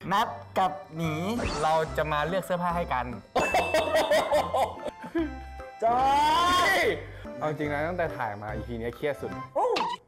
นัดกับหนีเราจะมาเลือกเสื้อผ้าให้กันจอยเอาจริงนะตั้งแต่ถ่ายมา EP นี้เครียดสุด